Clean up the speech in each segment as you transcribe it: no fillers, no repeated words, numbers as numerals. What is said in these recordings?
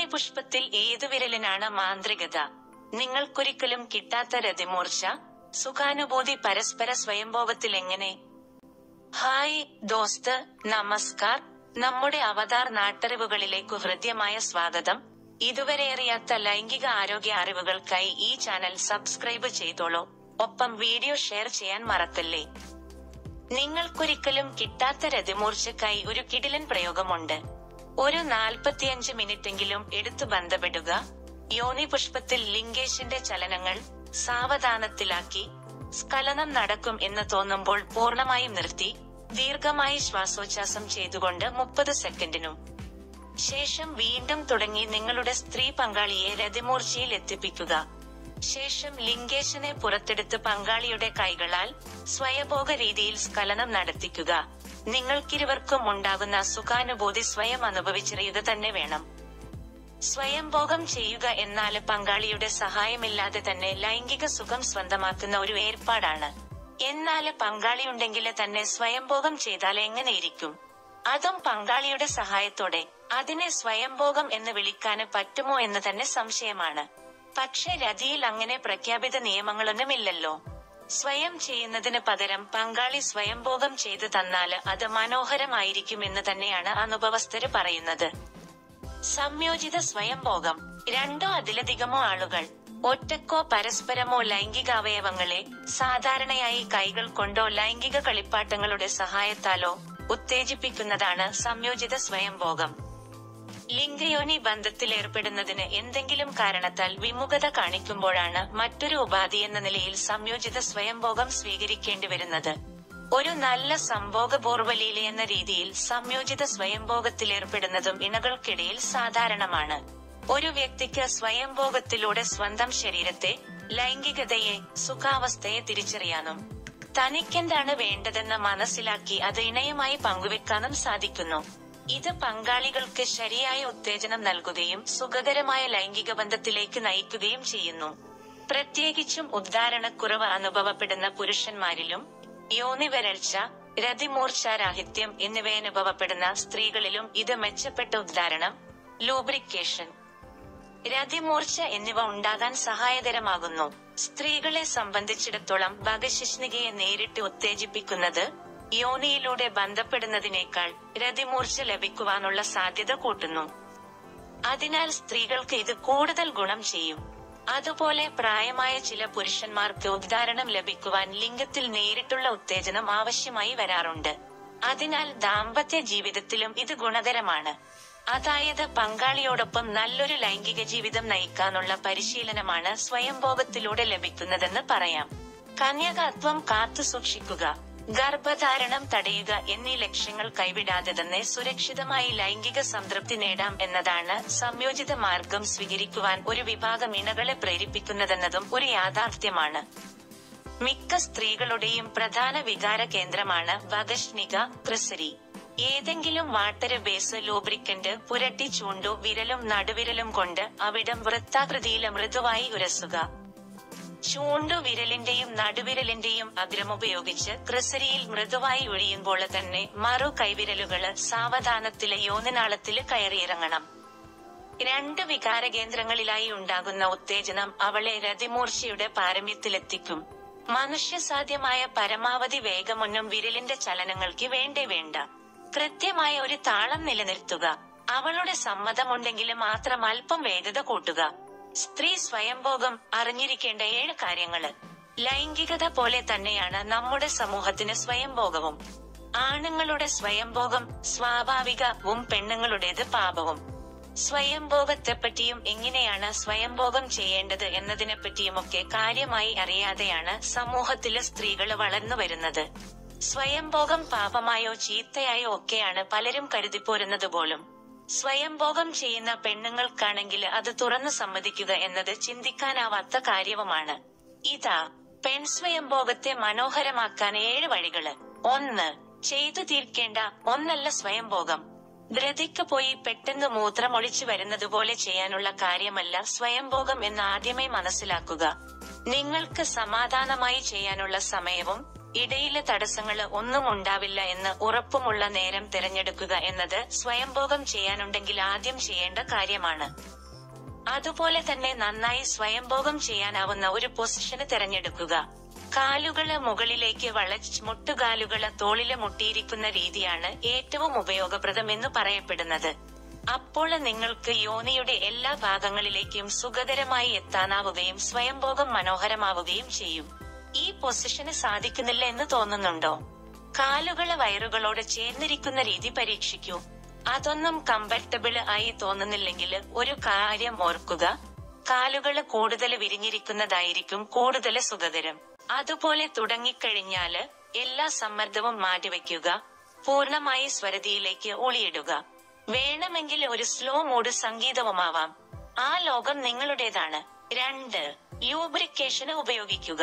യോനി പുഷ്പത്തിൽ ഏതു വിരലിനാണ് മാന്ത്രികത? നിങ്ങൾക്കൊരിക്കലും കിട്ടാത്ത രതിമൂർച്ച, സുഖാനുഭൂതി പരസ്പര സ്വയംഭോഗത്തിൽ എങ്ങനെ? ഹായ് ദോസ്ത്, നമസ്കാർ. നമ്മുടെ അവതാർ നാട്ടറിവുകളിലേക്കു ഹൃദ്യമായ സ്വാഗതം. ഇതുവരെ അറിയാത്ത ലൈംഗിക ആരോഗ്യ അറിവുകൾക്കായി ഈ ചാനൽ സബ്സ്ക്രൈബ് ചെയ്തോളൂ. ഒപ്പം വീഡിയോ ഷെയർ ചെയ്യാൻ മറക്കല്ലേ. നിങ്ങൾക്കൊരിക്കലും കിട്ടാത്ത രതിമൂർച്ചയ്ക്കായി ഒരു കിടിലൻ പ്രയോഗമുണ്ട്. ഒരു 45 മിനിറ്റെങ്കിലും എടുത്തു ബന്ധപ്പെടുക. യോനി പുഷ്പത്തിൽ ലിംഗേശന്റെ ചലനങ്ങൾ സാവധാനത്തിലാക്കി, സ്ഖലനം നടക്കും എന്ന് തോന്നുമ്പോൾ പൂർണ്ണമായും നിർത്തി, ദീർഘമായി ശ്വാസോച്ഛ്വാസം ചെയ്തുകൊണ്ട് 30 സെക്കൻഡിനും ശേഷം വീണ്ടും തുടങ്ങി നിങ്ങളുടെ സ്ത്രീ പങ്കാളിയെ രതിമൂർച്ചയിൽ എത്തിപ്പിക്കുക. ശേഷം ലിംഗേശനെ പുറത്തെടുത്ത് പങ്കാളിയുടെ കൈകളാൽ സ്വയംഭോഗ രീതിയിൽ സ്ഖലനം നടത്തിക്കുക. നിങ്ങൾക്കിരുവർക്കും ഉണ്ടാകുന്ന സുഖാനുഭൂതി സ്വയം അനുഭവിച്ചറിയുക തന്നെ വേണം. സ്വയംഭോഗം ചെയ്യുക എന്നാൽ പങ്കാളിയുടെ സഹായമില്ലാതെ തന്നെ ലൈംഗിക സുഖം സ്വന്തമാക്കുന്ന ഒരു ഏർപ്പാടാണ്. എന്നാൽ പങ്കാളിയുണ്ടെങ്കിൽ തന്നെ സ്വയംഭോഗം ചെയ്താൽ എങ്ങനെയിരിക്കും? അതും പങ്കാളിയുടെ സഹായത്തോടെ. അതിനെ സ്വയംഭോഗം എന്ന് വിളിക്കാൻ പറ്റുമോ എന്ന് തന്നെ സംശയമാണ്. പക്ഷെ രതിയിൽ അങ്ങനെ പ്രഖ്യാപിത നിയമങ്ങളൊന്നുമില്ലല്ലോ. സ്വയം ചെയ്യുന്നതിന് പകരം പങ്കാളി സ്വയംഭോഗം ചെയ്തു തന്നാല് അത് മനോഹരമായിരിക്കുമെന്ന് തന്നെയാണ് അനുഭവസ്ഥര് പറയുന്നത്. സംയോജിത സ്വയംഭോഗം. രണ്ടോ അതിലധികമോ ആളുകൾ ഒറ്റക്കോ പരസ്പരമോ ലൈംഗികാവയവങ്ങളെ സാധാരണയായി കൈകൾ കൊണ്ടോ ലൈംഗിക കളിപ്പാട്ടങ്ങളുടെ സഹായത്താലോ ഉത്തേജിപ്പിക്കുന്നതാണ് സംയോജിത സ്വയംഭോഗം. ലിംഗയോനി ബന്ധത്തിലേർപ്പെടുന്നതിന് എന്തെങ്കിലും കാരണത്താൽ വിമുഖത കാണിക്കുമ്പോഴാണ് മറ്റൊരു ഉപാധി എന്ന നിലയിൽ സംയോജിത സ്വയംഭോഗം സ്വീകരിക്കേണ്ടി വരുന്നത്. ഒരു നല്ല സംഭോഗപൂർവ്വലീല എന്ന രീതിയിൽ സംയോജിത സ്വയംഭോഗത്തിലേർപ്പെടുന്നതും ഇണകൾക്കിടയിൽ സാധാരണമാണ്. ഒരു വ്യക്തിക്ക് സ്വയംഭോഗത്തിലൂടെ സ്വന്തം ശരീരത്തെ, ലൈംഗികതയെ, സുഖാവസ്ഥയെ തിരിച്ചറിയാനും തനിക്കെന്താണ് വേണ്ടതെന്ന് മനസ്സിലാക്കി അത് ഇണയുമായി പങ്കുവെക്കാനും സാധിക്കുന്നു. ഇത് പങ്കാളികൾക്ക് ശരിയായ ഉത്തേജനം നൽകുകയും സുഖകരമായ ലൈംഗിക ബന്ധത്തിലേക്ക് നയിക്കുകയും ചെയ്യുന്നു. പ്രത്യേകിച്ചും ഉദ്ധാരണക്കുറവ് അനുഭവപ്പെടുന്ന പുരുഷന്മാരിലും യോനി വരൾച്ച, രതിമൂർച്ഛാരാഹിത്യം എന്നിവയനുഭവപ്പെടുന്ന സ്ത്രീകളിലും ഇത് മെച്ചപ്പെട്ട ഉദ്ധാരണം, ലൂബ്രിക്കേഷൻ, രതിമൂർച്ച എന്നിവ ഉണ്ടാകാൻ സഹായകരമാകുന്നു. സ്ത്രീകളെ സംബന്ധിച്ചിടത്തോളം ഭഗശിഷ്ണികയെ നേരിട്ട് ഉത്തേജിപ്പിക്കുന്നത് യോനിയിലൂടെ ബന്ധപ്പെടുന്നതിനേക്കാൾ രതിമൂർച്ച ലഭിക്കുവാനുള്ള സാധ്യത കൂട്ടുന്നു. അതിനാൽ സ്ത്രീകൾക്ക് ഇത് കൂടുതൽ ഗുണം ചെയ്യും. അതുപോലെ പ്രായമായ ചില പുരുഷന്മാർക്ക് ഉദ്ധാരണം ലഭിക്കുവാൻ ലിംഗത്തിൽ നേരിട്ടുള്ള ഉത്തേജനം ആവശ്യമായി വരാറുണ്ട്. അതിനാൽ ദാമ്പത്യ ജീവിതത്തിലും ഇത് ഗുണകരമാണ്. അതായത് പങ്കാളിയോടൊപ്പം നല്ലൊരു ലൈംഗിക ജീവിതം നയിക്കാനുള്ള പരിശീലനമാണ് സ്വയംഭോഗത്തിലൂടെ ലഭിക്കുന്നതെന്ന് പറയാം. കന്യകാത്വം കാത്തുസൂക്ഷിക്കുക, ഗർഭധാരണം തടയുക എന്നീ ലക്ഷ്യങ്ങൾ കൈവിടാതെ തന്നെ സുരക്ഷിതമായി ലൈംഗിക സംതൃപ്തി നേടാം എന്നതാണ് സംയോജിത മാർഗം സ്വീകരിക്കുവാൻ ഒരു വിഭാഗം ഇണകളെ പ്രേരിപ്പിക്കുന്നതെന്നതും ഒരു യാഥാർത്ഥ്യമാണ്. മിക്ക സ്ത്രീകളുടെയും പ്രധാന വികാര കേന്ദ്രമാണ് ഭഗഷ്ണിക ക്രിസരി. ഏതെങ്കിലും വാട്ടര് ബേസ് ലൂബ്രിക്കന്റ് പുരട്ടി ചൂണ്ടു വിരലും നടുവിരലും കൊണ്ട് അവിടം വൃത്താകൃതിയിൽ മൃദുവായി ഉരസുക. ചൂണ്ടു വിരലിന്റെയും നടുവിരലിന്റെയും അഗ്രമുപയോഗിച്ച് ക്രിസരിയിൽ മൃദുവായി ഒഴിയുമ്പോൾ തന്നെ മറു കൈവിരലുകള് സാവധാനത്തില് യോനിനാളത്തില് കയറിയിറങ്ങണം. 2 വികാരകേന്ദ്രങ്ങളിലായി ഉണ്ടാകുന്ന ഉത്തേജനം അവളെ രതിമൂർച്ചയുടെ പാരമ്യത്തിലെത്തിക്കും. മനുഷ്യസാധ്യമായ പരമാവധി വേഗമൊന്നും വിരലിന്റെ ചലനങ്ങൾക്ക് വേണ്ട. കൃത്യമായ ഒരു താളം നിലനിർത്തുക. അവളുടെ സമ്മതമുണ്ടെങ്കിൽ മാത്രം അല്പം വേഗത കൂട്ടുക. സ്ത്രീ സ്വയംഭോഗം അറിഞ്ഞിരിക്കേണ്ട 7 കാര്യങ്ങള്. ലൈംഗികത പോലെ തന്നെയാണ് നമ്മുടെ സമൂഹത്തിന് സ്വയംഭോഗവും. ആണുങ്ങളുടെ സ്വയംഭോഗം സ്വാഭാവികവും പെണ്ണുങ്ങളുടേത് പാപവും. സ്വയംഭോഗത്തെപ്പറ്റിയും എങ്ങനെയാണ് സ്വയംഭോഗം ചെയ്യേണ്ടത് എന്നതിനെപ്പറ്റിയുമൊക്കെ കാര്യമായി അറിയാതെയാണ് സമൂഹത്തിലെ സ്ത്രീകള് വളർന്നു വരുന്നത്. സ്വയംഭോഗം പാപമായോ ചീത്തയായോ ഒക്കെയാണ് പലരും കരുതിപ്പോരുന്നത് പോലും. സ്വയംഭോഗം ചെയ്യുന്ന പെണ്ണുങ്ങൾക്കാണെങ്കിൽ അത് തുറന്നു സമ്മതിക്കുക എന്നത് ചിന്തിക്കാനാവാത്ത കാര്യവുമാണ്. ഇതാ പെൺസ്വയംഭോഗത്തെ മനോഹരമാക്കാൻ 7 വഴികള്. 1. ചെയ്തു തീർക്കേണ്ട ഒന്നല്ല സ്വയംഭോഗം. ധൃതിക്ക് പോയി പെട്ടെന്ന് മൂത്രമൊഴിച്ചു വരുന്നതുപോലെ ചെയ്യാനുള്ള കാര്യമല്ല സ്വയംഭോഗം എന്ന് ആദ്യമേ മനസ്സിലാക്കുക. നിങ്ങൾക്ക് സമാധാനമായി ചെയ്യാനുള്ള സമയവും ഇടയിലെ തടസ്സങ്ങള് ഒന്നും ഉണ്ടാവില്ല എന്ന് ഉറപ്പുമുള്ള നേരം തിരഞ്ഞെടുക്കുക എന്നത് സ്വയംഭോഗം ചെയ്യാനുണ്ടെങ്കിൽ ആദ്യം ചെയ്യേണ്ട കാര്യമാണ്. അതുപോലെ തന്നെ നന്നായി സ്വയംഭോഗം ചെയ്യാനാവുന്ന ഒരു പൊസിഷന് തിരഞ്ഞെടുക്കുക. കാലുകള് മുകളിലേക്ക് വളച്ച് മുട്ടുകാലുകള് തോളില് മുട്ടിയിരിക്കുന്ന രീതിയാണ് ഏറ്റവും ഉപയോഗപ്രദം എന്ന് പറയപ്പെടുന്നത്. അപ്പോൾ നിങ്ങൾക്ക് യോനിയുടെ എല്ലാ ഭാഗങ്ങളിലേക്കും സുഖകരമായി എത്താനാവുകയും സ്വയംഭോഗം മനോഹരമാവുകയും ചെയ്യും. ഈ പൊസിഷന് സാധിക്കുന്നില്ല എന്ന് തോന്നുന്നുണ്ടോ? കാലുകള് വയറുകളോട് ചേർന്നിരിക്കുന്ന രീതി പരീക്ഷിക്കൂ. അതൊന്നും കംഫർട്ടബിൾ ആയി തോന്നുന്നില്ലെങ്കിൽ ഒരു കാര്യം ഓർക്കുക, കാലുകള് കൂടുതൽ വിരിഞ്ഞിരിക്കുന്നതായിരിക്കും കൂടുതൽ സുഖകരം. അതുപോലെ തുടങ്ങിക്കഴിഞ്ഞാല് എല്ലാ സമ്മർദ്ദവും മാറ്റിവെക്കുക, പൂർണമായി സ്വരതിയിലേക്ക് ഒളിയിടുക. വേണമെങ്കിൽ ഒരു സ്ലോ മൂഡ് സംഗീതവുമാവാം. ആ ലോകം നിങ്ങളുടേതാണ്. 2. ലൂബ്രിക്കേഷന് ഉപയോഗിക്കുക.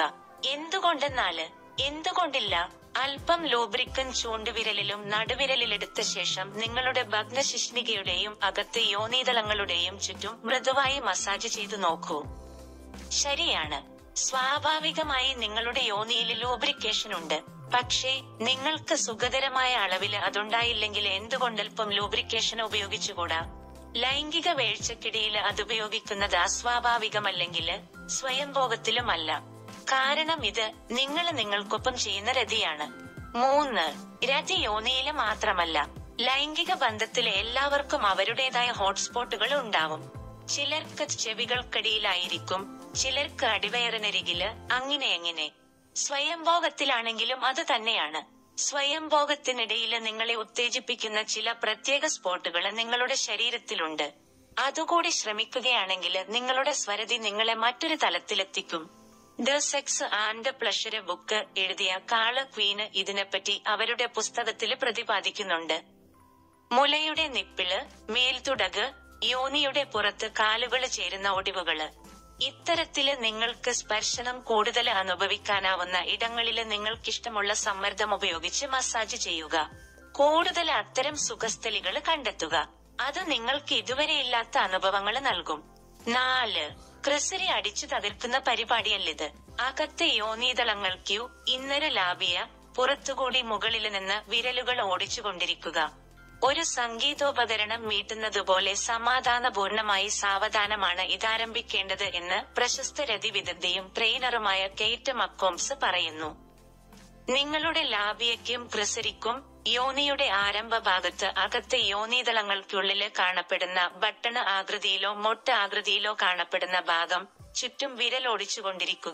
എന്തുകൊണ്ടില്ല? അല്പം ലൂബ്രിക്കൻ ചൂണ്ടുവിരലിലും നടുവിരലിലെടുത്ത ശേഷം നിങ്ങളുടെ ഭഗ്നശിഷ്ണികയുടെയും അകത്തെ യോനീതളങ്ങളുടെയും ചുറ്റും മൃദുവായി മസാജ് ചെയ്തു നോക്കൂ. ശരിയാണ്, സ്വാഭാവികമായി നിങ്ങളുടെ യോനിയിൽ ലൂബ്രിക്കേഷൻ ഉണ്ട്. പക്ഷേ നിങ്ങൾക്ക് സുഖകരമായ അളവില് അതുണ്ടായില്ലെങ്കിൽ എന്തുകൊണ്ടൽപ്പം ലൂബ്രിക്കേഷൻ ഉപയോഗിച്ചുകൂടാ? ലൈംഗിക വീഴ്ചക്കിടയിൽ അതുപയോഗിക്കുന്നത് അസ്വാഭാവികമല്ലെങ്കില് സ്വയംഭോഗത്തിലുമല്ല. കാരണം ഇത് നിങ്ങൾക്കൊപ്പം ചെയ്യുന്ന രതിയാണ്. 3. രതി യോനിയില് മാത്രമല്ല, ലൈംഗിക ബന്ധത്തിലെ എല്ലാവർക്കും അവരുടേതായ ഹോട്ട്സ്പോട്ടുകൾ ഉണ്ടാവും. ചിലർക്ക് ചെവികൾക്കടിയിലായിരിക്കും, ചിലർക്ക് അടിവയറിനരികില്, അങ്ങനെ. സ്വയംഭോഗത്തിലാണെങ്കിലും അത് തന്നെയാണ്. സ്വയംഭോഗത്തിനിടയില് നിങ്ങളെ ഉത്തേജിപ്പിക്കുന്ന ചില പ്രത്യേക സ്പോട്ടുകൾ നിങ്ങളുടെ ശരീരത്തിലുണ്ട്. അതുകൂടി ശ്രമിക്കുകയാണെങ്കിൽ നിങ്ങളുടെ സ്വരതി നിങ്ങളെ മറ്റൊരു തലത്തിലെത്തിക്കും. The sex and pleasure book എഴുതിയ കാള് ക്വീന് ഇതിനെപ്പറ്റി അവരുടെ പുസ്തകത്തില് പ്രതിപാദിക്കുന്നുണ്ട്. മുലയുടെ നിപ്പിള്, മേൽത്തുടക്, യോനിയുടെ പുറത്ത് കാലുകള് ചേരുന്ന ഒടിവുകള്. ഇത്തരത്തില് നിങ്ങൾക്ക് സ്പർശനം കൂടുതൽ അനുഭവിക്കാനാവുന്ന ഇടങ്ങളില് നിങ്ങൾക്കിഷ്ടമുള്ള സമ്മർദ്ദം ഉപയോഗിച്ച് മസാജ് ചെയ്യുക. കൂടുതൽ അത്തരം സുഖസ്ഥലികള് കണ്ടെത്തുക. അത് നിങ്ങൾക്ക് ഇതുവരെയില്ലാത്ത അനുഭവങ്ങൾ നൽകും. 4. ക്രിസരി അടിച്ചു തകർക്കുന്ന പരിപാടിയല്ലിത്. അകത്തെ യോനീതളങ്ങൾക്കു ഇന്നര ലാബിയ, പുറത്തുകൂടി മുകളില് നിന്ന് വിരലുകൾ ഓടിച്ചുകൊണ്ടിരിക്കുക. ഒരു സംഗീതോപകരണം മീട്ടുന്നതുപോലെ സമാധാനപൂർണമായി സാവധാനമാണ് ഇതാരംഭിക്കേണ്ടത് എന്ന് പ്രശസ്ത രതിവിദഗ്ധയും ട്രെയിനറുമായ കെയ്റ്റ് മക്കോംസ് പറയുന്നു. നിങ്ങളുടെ ലാബിയയ്ക്കും ക്രിസരിക്കും യോനിയുടെ ആരംഭ ഭാഗത്ത് അകത്തെ യോനീതളങ്ങൾക്കുള്ളില് കാണപ്പെടുന്ന ബട്ടണ് ആകൃതിയിലോ മൊട്ട് ആകൃതിയിലോ കാണപ്പെടുന്ന ഭാഗം ചുറ്റും വിരലോടിച്ചുകൊണ്ടിരിക്കുക.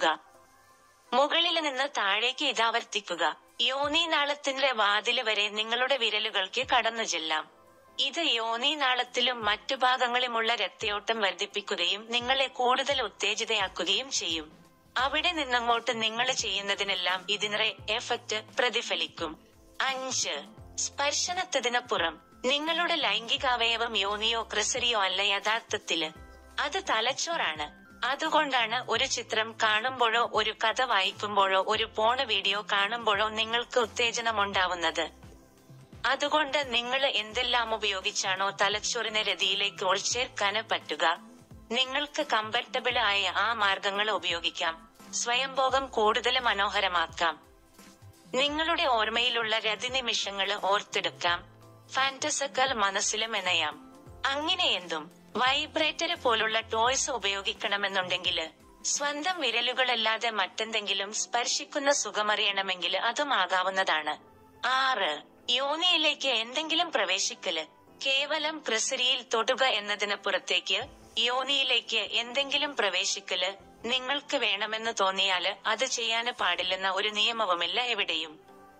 മുകളില് നിന്ന് താഴേക്ക് ഇതാവർത്തിക്കുക. യോനീനാളത്തിന്റെ വാതില് വരെ നിങ്ങളുടെ വിരലുകൾക്ക് കടന്നു ചെല്ലാം. ഇത് യോനീനാളത്തിലും മറ്റു ഭാഗങ്ങളിലുമുള്ള രക്തയോട്ടം വർദ്ധിപ്പിക്കുകയും നിങ്ങളെ കൂടുതൽ ഉത്തേജിതയാക്കുകയും ചെയ്യും. അവിടെ നിന്നങ്ങോട്ട് നിങ്ങൾ ചെയ്യുന്നതിനെല്ലാം ഇതിന്റെ എഫക്റ്റ് പ്രതിഫലിക്കും. 5. സ്പർശനത്തിനപ്പുറം നിങ്ങളുടെ ലൈംഗികാവയവം യോനിയോ ക്രിസരിയോ അല്ല യഥാർത്ഥത്തില്. അത് തലച്ചോറാണ്. അതുകൊണ്ടാണ് ഒരു ചിത്രം കാണുമ്പോഴോ ഒരു കഥ വായിക്കുമ്പോഴോ ഒരു പോണ വീഡിയോ കാണുമ്പോഴോ നിങ്ങൾക്ക് ഉത്തേജനമുണ്ടാവുന്നത്. അതുകൊണ്ട് നിങ്ങൾ എന്തെല്ലാം ഉപയോഗിച്ചാണോ തലച്ചോറിനെ രതിയിലേക്ക് ഉൾച്ചേർക്കാന് പറ്റുക, നിങ്ങൾക്ക് കംഫർട്ടബിൾ ആയ ആ മാർഗങ്ങൾ ഉപയോഗിക്കാം. സ്വയംഭോഗം കൂടുതൽ മനോഹരമാക്കാം. നിങ്ങളുടെ ഓർമ്മയിലുള്ള രതിനിമിഷങ്ങള് ഓർത്തെടുക്കാം. ഫാന്റസകൾ മനസ്സിലും മെനയാം. അങ്ങനെ എന്തും. വൈബ്രേറ്റർ പോലുള്ള ടോയ്സ് ഉപയോഗിക്കണമെന്നുണ്ടെങ്കില് സ്വന്തം വിരലുകളല്ലാതെ മറ്റെന്തെങ്കിലും സ്പർശിക്കുന്ന സുഖമറിയണമെങ്കിൽ അതും ആകാവുന്നതാണ്. 6. യോനിയിലേക്ക് എന്തെങ്കിലും പ്രവേശിക്കല്. കേവലം ക്രിസരിയിൽ തൊടുക എന്നതിന് പുറത്തേക്ക് യോനിയിലേക്ക് എന്തെങ്കിലും പ്രവേശിക്കല് നിങ്ങൾക്ക് വേണമെന്ന് തോന്നിയാല് അത് ചെയ്യാന് പാടില്ലെന്ന ഒരു നിയമവുമില്ല എവിടെയും.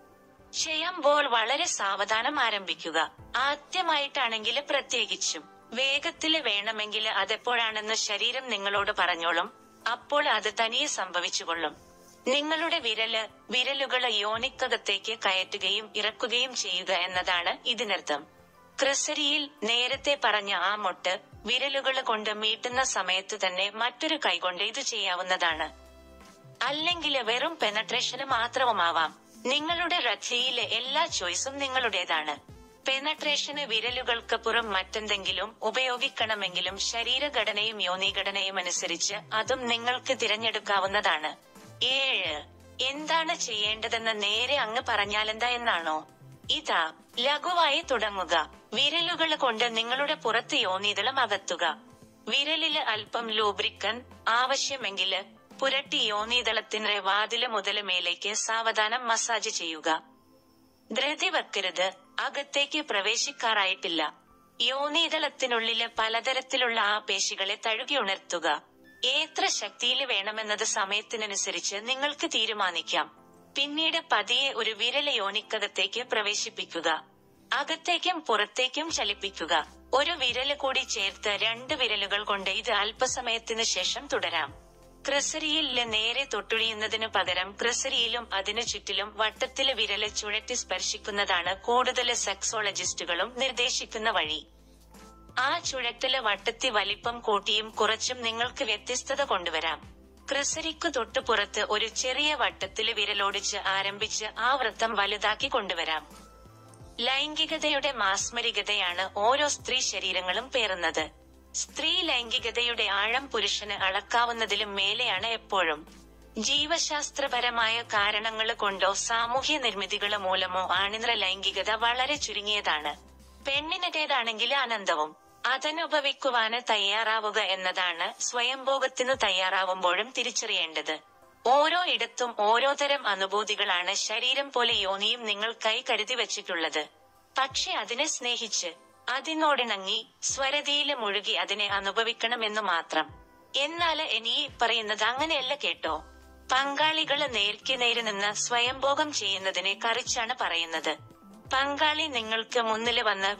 ചെയ്യുമ്പോൾ വളരെ സാവധാനം ആരംഭിക്കുക. ആദ്യമായിട്ടാണെങ്കില് പ്രത്യേകിച്ചും. വേഗത്തില് വേണമെങ്കില് അതെപ്പോഴാണെന്ന് ശരീരം നിങ്ങളോട് പറഞ്ഞോളും. അപ്പോൾ അത് തനിയെ സംഭവിച്ചുകൊള്ളും. നിങ്ങളുടെ വിരലുകള് യോനിക്കകത്തേക്ക് കയറ്റുകയും ഇറക്കുകയും ചെയ്യുക എന്നതാണ് ഇതിനർത്ഥം. ക്രിസരിയിൽ നേരത്തെ പറഞ്ഞ ആ മൊട്ട് വിരലുകള് കൊണ്ട് മീട്ടുന്ന സമയത്ത് തന്നെ മറ്റൊരു കൈകൊണ്ട് ഇത് ചെയ്യാവുന്നതാണ്. അല്ലെങ്കില് വെറും പെനട്രേഷന് മാത്രവുമാവാം. നിങ്ങളുടെ രതിയിലെ എല്ലാ ചോയ്സും നിങ്ങളുടേതാണ്. പെനട്രേഷന് വിരലുകൾക്കപ്പുറം മറ്റെന്തെങ്കിലും ഉപയോഗിക്കണമെങ്കിലും ശരീരഘടനയും യോനിഘടനയും അനുസരിച്ച് അതും നിങ്ങൾക്ക് തിരഞ്ഞെടുക്കാവുന്നതാണ്. 7. എന്താണ് ചെയ്യേണ്ടതെന്ന് നേരെ അങ്ങ് പറഞ്ഞാലെന്താ എന്നാണോ? ഇതാ, ലഘുവായി തുടങ്ങുക. വിരലുകള് കൊണ്ട് നിങ്ങളുടെ പുറത്ത് യോനീതളം അകത്തുക. വിരലില് അല്പം ലൂബ്രിക്കൻ ആവശ്യമെങ്കില് പുരട്ടി യോനീതളത്തിന്റെ വാതില് മുതല് മേലേക്ക് സാവധാനം മസാജ് ചെയ്യുക. ധൃതി വെക്കരുത്, അകത്തേക്ക് പ്രവേശിക്കാറായിട്ടില്ല. യോനീതളത്തിനുള്ളില് പലതരത്തിലുള്ള ആ പേശികളെ തഴുകി ഉണർത്തുക. എത്ര ശക്തിയില് വേണമെന്നത് സമയത്തിനനുസരിച്ച് നിങ്ങൾക്ക് തീരുമാനിക്കാം. പിന്നീട് പതിയെ ഒരു വിരല് യോനിക്കകത്തേക്ക് പ്രവേശിപ്പിക്കുക. അകത്തേക്കും പുറത്തേക്കും ചലിപ്പിക്കുക. ഒരു വിരല് കൂടി ചേർത്ത് 2 വിരലുകൾ കൊണ്ട് ഇത് അല്പസമയത്തിനു ശേഷം തുടരാം. ക്രിസരിയില് നേരെ തൊട്ടുഴിയുന്നതിനു പകരം ക്രിസരിയിലും അതിനു ചുറ്റിലും വട്ടത്തില് വിരല് ചുഴറ്റി സ്പർശിക്കുന്നതാണ് കൂടുതല് സെക്സോളജിസ്റ്റുകളും നിർദ്ദേശിക്കുന്ന വഴി. ആ ചുഴറ്റല് വട്ടത്തി വലിപ്പം കൂട്ടിയും കുറച്ചും നിങ്ങൾക്ക് വ്യത്യസ്തത കൊണ്ടുവരാം. ക്രിസരിക്കു തൊട്ടുപുറത്ത് ഒരു ചെറിയ വട്ടത്തില് വിരലോടിച്ച് ആരംഭിച്ച് ആ വൃത്തം വലുതാക്കി കൊണ്ടുവരാം. ലൈംഗികതയുടെ മാസ്മരികതയാണ് ഓരോ സ്ത്രീ ശരീരങ്ങളും പേറുന്നത്. സ്ത്രീ ലൈംഗികതയുടെ ആഴം പുരുഷന് അളക്കാവുന്നതിലും മേലെയാണ് എപ്പോഴും. ജീവശാസ്ത്രപരമായ കാരണങ്ങള് കൊണ്ടോ സാമൂഹ്യ നിർമ്മിതികള് മൂലമോ ആണിന്ദ്ര ലൈംഗികത വളരെ ചുരുങ്ങിയതാണ്. പെണ്ണിനേതാണെങ്കിൽ അനന്തവും. അതനുഭവിക്കുവാന് തയ്യാറാവുക എന്നതാണ് സ്വയംഭോഗത്തിനു തയ്യാറാവുമ്പോഴും തിരിച്ചറിയേണ്ടത്. ഓരോ ഇടത്തും ഓരോതരം അനുഭൂതികളാണ് ശരീരം പോലെ യോനിയും നിങ്ങൾക്കായി കരുതി വച്ചിട്ടുള്ളത്. പക്ഷെ അതിനെ സ്നേഹിച്ച് അതിനോടിണങ്ങി സ്വരതിയില് മുഴുകി അതിനെ അനുഭവിക്കണമെന്നു മാത്രം. എന്നാല് ഇനി പറയുന്നത് അങ്ങനെയല്ല കേട്ടോ. പങ്കാളികള് നേർക്കുനേര് നിന്ന് സ്വയംഭോഗം ചെയ്യുന്നതിനെ കുറിച്ചാണ് പറയുന്നത്. പങ്കാളി നിങ്ങൾക്ക് മുന്നില് വന്ന്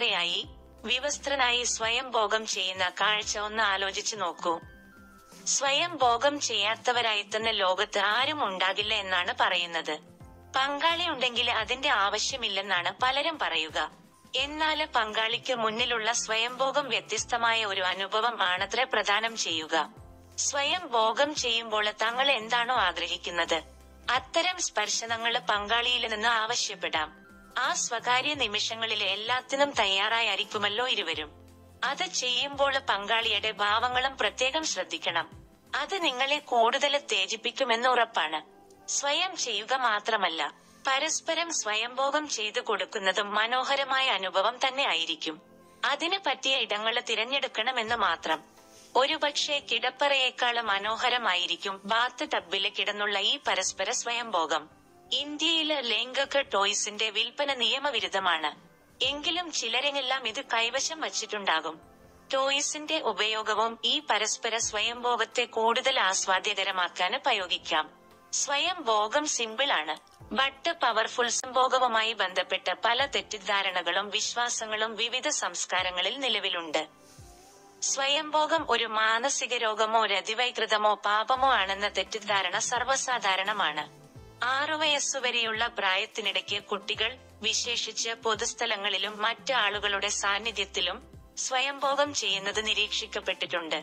വിവസ്ത്രനായി സ്വയംഭോഗം ചെയ്യുന്ന കാഴ്ച ഒന്ന് ആലോചിച്ചു നോക്കൂ. സ്വയം ഭോഗം ചെയ്യാത്തവരായി തന്നെ ലോകത്ത് ആരും ഉണ്ടാകില്ല എന്നാണ് പറയുന്നത്. പങ്കാളി ഉണ്ടെങ്കിൽ അതിന്റെ ആവശ്യമില്ലെന്നാണ് പലരും പറയുക. എന്നാല് പങ്കാളിക്ക് മുന്നിലുള്ള സ്വയംഭോഗം വ്യത്യസ്തമായ ഒരു അനുഭവം ആണത്രേ പ്രദാനം ചെയ്യുക. സ്വയം ഭോഗം ചെയ്യുമ്പോൾ തങ്ങൾ എന്താണോ ആഗ്രഹിക്കുന്നത് അത്തരം സ്പർശനങ്ങള് പങ്കാളിയില് നിന്ന് ആവശ്യപ്പെടാം. ആ സ്വകാര്യ നിമിഷങ്ങളില് എല്ലാത്തിനും തയ്യാറായിരിക്കുമല്ലോ ഇരുവരും. അത് ചെയ്യുമ്പോൾ പങ്കാളിയുടെ ഭാവങ്ങളും പ്രത്യേകം ശ്രദ്ധിക്കണം. അത് നിങ്ങളെ കൂടുതൽ ഉത്തേജിപ്പിക്കുമെന്ന് ഉറപ്പാണ്. സ്വയം ചെയ്യുക മാത്രമല്ല, പരസ്പരം സ്വയംഭോഗം ചെയ്തു കൊടുക്കുന്നതും മനോഹരമായ അനുഭവം തന്നെ ആയിരിക്കും. അതിന് പറ്റിയ ഇടങ്ങള് തിരഞ്ഞെടുക്കണമെന്ന് മാത്രം. ഒരുപക്ഷെ കിടപ്പറയേക്കാള് മനോഹരമായിരിക്കും ബാത്ത് ടബില് കിടന്നുള്ള ഈ പരസ്പര സ്വയംഭോഗം. ഇന്ത്യയില് ലൈംഗിക ടോയ്സിന്റെ വിൽപ്പന നിയമവിരുദ്ധമാണ്. എങ്കിലും ചിലരെല്ലാം ഇത് കൈവശം വച്ചിട്ടുണ്ടാകും. ടോയ്സിന്റെ ഉപയോഗവും ഈ പരസ്പര സ്വയംഭോഗത്തെ കൂടുതൽ ആസ്വാദ്യകരമാക്കാൻ ഉപയോഗിക്കാം. സ്വയംഭോഗം സിമ്പിൾ ആണ്, ബട്ട് പവർഫുൾ. സംഭോഗവുമായി ബന്ധപ്പെട്ട പല തെറ്റിദ്ധാരണകളും വിശ്വാസങ്ങളും വിവിധ സംസ്കാരങ്ങളിൽ നിലവിലുണ്ട്. സ്വയംഭോഗം ഒരു മാനസിക രോഗമോ രതിവൈകൃതമോ പാപമോ ആണെന്ന തെറ്റിദ്ധാരണ സർവ്വസാധാരണമാണ്. 6 വയസ്സുവരെയുള്ള പ്രായത്തിനിടയ്ക്ക് കുട്ടികൾ, വിശേഷിച്ച് പൊതുസ്ഥലങ്ങളിലും മറ്റ് ആളുകളുടെ സാന്നിധ്യത്തിലും സ്വയംഭോഗം ചെയ്യുന്നത് നിരീക്ഷിക്കപ്പെട്ടിട്ടുണ്ട്.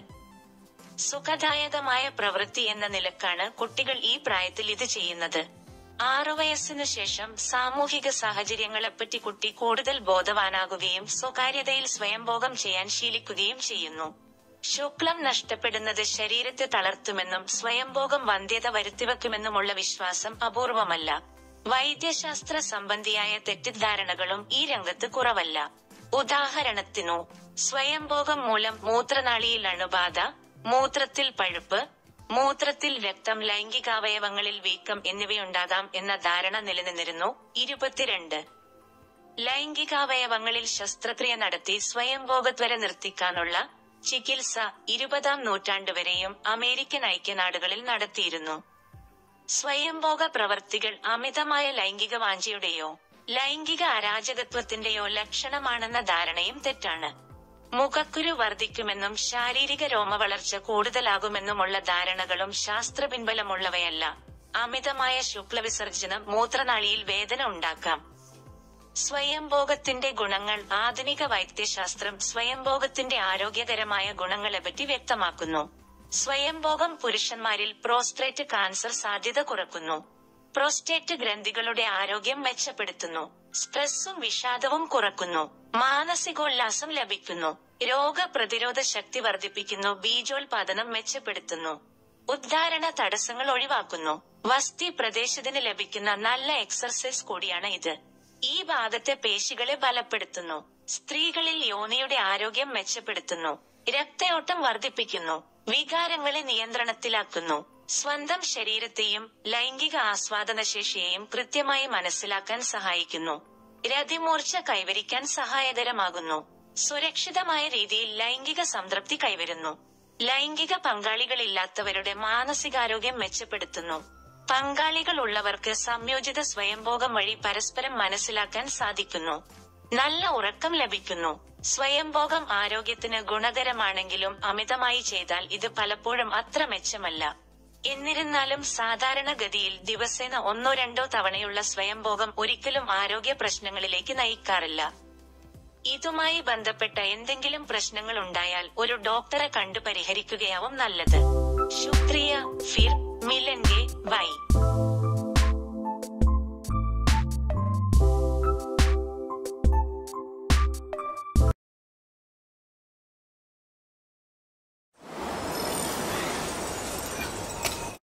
സുഖദായകമായ പ്രവൃത്തി എന്ന നിലക്കാണ് കുട്ടികൾ ഈ പ്രായത്തിൽ ഇത് ചെയ്യുന്നത്. 6 വയസ്സിനു ശേഷം സാമൂഹിക സാഹചര്യങ്ങളെപ്പറ്റി കുട്ടി കൂടുതൽ ബോധവാനാകുകയും സ്വകാര്യതയിൽ സ്വയംഭോഗം ചെയ്യാൻ ശീലിക്കുകയും ചെയ്യുന്നു. ശുക്ലം നഷ്ടപ്പെടുന്നത് ശരീരത്തെ തളർത്തുമെന്നും സ്വയംഭോഗം വന്ധ്യത വരുത്തിവെക്കുമെന്നുമുള്ള വിശ്വാസം അപൂർവമല്ല. വൈദ്യശാസ്ത്ര സംബന്ധിയായ തെറ്റിദ്ധാരണകളും ഈ രംഗത്ത് കുറവല്ല. ഉദാഹരണത്തിനു, സ്വയംഭോഗം മൂലം മൂത്രനാളിയിൽ അണുബാധ, മൂത്രത്തിൽ പഴുപ്പ്, മൂത്രത്തിൽ രക്തം, ലൈംഗികാവയവങ്ങളിൽ വീക്കം എന്നിവയുണ്ടാകാം എന്ന ധാരണ നിലനിന്നിരുന്നു. 22. ലൈംഗികാവയവങ്ങളിൽ ശസ്ത്രക്രിയ നടത്തി സ്വയംഭോഗത്വര നിർത്തിക്കാനുള്ള ചികിത്സ 20-ാം നൂറ്റാണ്ടുവരെയും അമേരിക്കൻ ഐക്യനാടുകളിൽ നടത്തിയിരുന്നു. സ്വയംഭോഗ പ്രവർത്തികൾ അമിതമായ ലൈംഗിക വാഞ്ചയുടെയോ ലൈംഗിക അരാജകത്വത്തിന്റെയോ ലക്ഷണമാണെന്ന ധാരണയും തെറ്റാണ്. മുഖക്കുരു വർദ്ധിക്കുമെന്നും ശാരീരിക രോമവളർച്ച കൂടുതലാകുമെന്നുമുള്ള ധാരണകളും ശാസ്ത്രപിൻബലമുള്ളവയല്ല. അമിതമായ ശുക്ലവിസർജനം മൂത്രനാളിയിൽ വേദന ഉണ്ടാക്കാം. സ്വയംഭോഗത്തിന്റെ ഗുണങ്ങൾ. ആധുനിക വൈദ്യശാസ്ത്രം സ്വയംഭോഗത്തിന്റെ ആരോഗ്യകരമായ ഗുണങ്ങളെപ്പറ്റി വ്യക്തമാക്കുന്നു. സ്വയംഭോഗം പുരുഷന്മാരിൽ പ്രോസ്റ്റേറ്റ് കാൻസർ സാധ്യത കുറയ്ക്കുന്നു. പ്രോസ്റ്റേറ്റ് ഗ്രന്ഥികളുടെ ആരോഗ്യം മെച്ചപ്പെടുത്തുന്നു. സ്ട്രെസ്സും വിഷാദവും കുറയ്ക്കുന്നു. മാനസികോല്ലാസം ലഭിക്കുന്നു. രോഗപ്രതിരോധ ശക്തി വർദ്ധിപ്പിക്കുന്നു. ബീജോത്പാദനം മെച്ചപ്പെടുത്തുന്നു. ഉദ്ധാരണ തടസ്സങ്ങൾ ഒഴിവാക്കുന്നു. വസ്തി പ്രദേശത്തിന് ലഭിക്കുന്ന നല്ല എക്സർസൈസ് കൂടിയാണ് ഇത്. ഈ ഭാഗത്തെ പേശികളെ ബലപ്പെടുത്തുന്നു. സ്ത്രീകളിൽ യോനിയുടെ ആരോഗ്യം മെച്ചപ്പെടുത്തുന്നു. രക്തയോട്ടം വർദ്ധിപ്പിക്കുന്നു. വികാരങ്ങളെ നിയന്ത്രണത്തിലാക്കുന്നു. സ്വന്തം ശരീരത്തെയും ലൈംഗിക ആസ്വാദനശേഷിയെയും കൃത്യമായി മനസ്സിലാക്കാൻ സഹായിക്കുന്നു. രതിമൂർച്ച കൈവരിക്കാൻ സഹായകരമാകുന്നു. സുരക്ഷിതമായ രീതിയിൽ ലൈംഗിക സംതൃപ്തി കൈവരുന്നു. ലൈംഗിക പങ്കാളികളില്ലാത്തവരുടെ മാനസികാരോഗ്യം മെച്ചപ്പെടുത്തുന്നു. പങ്കാളികൾ ഉള്ളവർക്ക് സംയോജിത സ്വയംഭോഗം വഴി പരസ്പരം മനസ്സിലാക്കാൻ സാധിക്കുന്നു. നല്ല ഉറക്കം ലഭിക്കുന്നു. സ്വയംഭോഗം ആരോഗ്യത്തിന് ഗുണകരമാണെങ്കിലും അമിതമായി ചെയ്താൽ ഇത് പലപ്പോഴും അത്ര മെച്ചമല്ല. എന്നിരുന്നാലും സാധാരണഗതിയിൽ ദിവസേന 1-2 തവണയുള്ള സ്വയംഭോഗം ഒരിക്കലും ആരോഗ്യ പ്രശ്നങ്ങളിലേക്ക് നയിക്കാറില്ല. ഇതുമായി ബന്ധപ്പെട്ട എന്തെങ്കിലും പ്രശ്നങ്ങൾ ഉണ്ടായാൽ ഒരു ഡോക്ടറെ കണ്ടു പരിഹരിക്കുകയാവും നല്ലത്. ശുക്രിയ. ഫിർ മിലെൻഗെ.